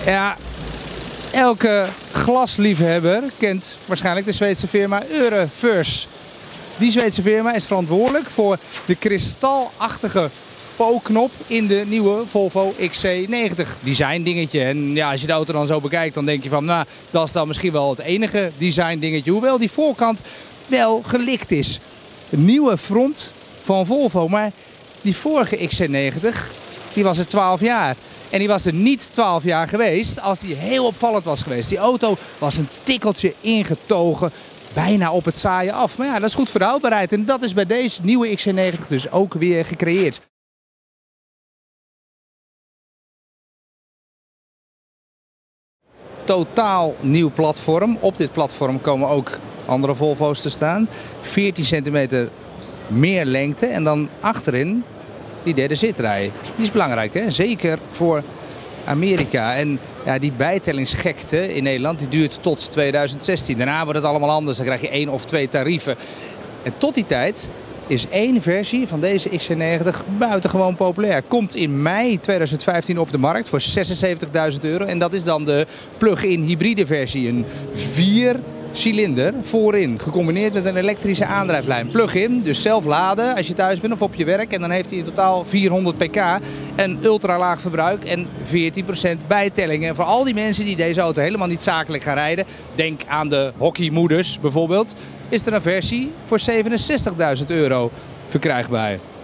Ja, elke glasliefhebber kent waarschijnlijk de Zweedse firma Eurofurs. Die Zweedse firma is verantwoordelijk voor de kristalachtige Po-knop in de nieuwe Volvo XC90 design dingetje. En ja, als je de auto dan zo bekijkt, dan denk je van, nou, dat is dan misschien wel het enige design dingetje. Hoewel die voorkant wel gelikt is. Een nieuwe front van Volvo, maar die vorige XC90, die was er 12 jaar. En die was er niet 12 jaar geweest als die heel opvallend was geweest. Die auto was een tikkeltje ingetogen, bijna op het saaie af. Maar ja, dat is goed voor de houdbaarheid. En dat is bij deze nieuwe XC90 dus ook weer gecreëerd. Totaal nieuw platform. Op dit platform komen ook andere Volvo's te staan. 14 centimeter meer lengte en dan achterin die derde zitrij. Die is belangrijk, hè? Zeker voor Amerika. En ja, die bijtellingsgekte in Nederland die duurt tot 2016. Daarna wordt het allemaal anders. Dan krijg je 1 of 2 tarieven. En tot die tijd is 1 versie van deze XC90 buitengewoon populair. Komt in mei 2015 op de markt voor €76.000. En dat is dan de plug-in hybride versie. Een 4-cilinder voorin, gecombineerd met een elektrische aandrijflijn. Plug-in, dus zelf laden als je thuis bent of op je werk. En dan heeft hij in totaal 400 pk, een ultralaag verbruik en 14% bijtelling. En voor al die mensen die deze auto helemaal niet zakelijk gaan rijden, denk aan de hockeymoeders bijvoorbeeld, is er een versie voor €67.000 verkrijgbaar.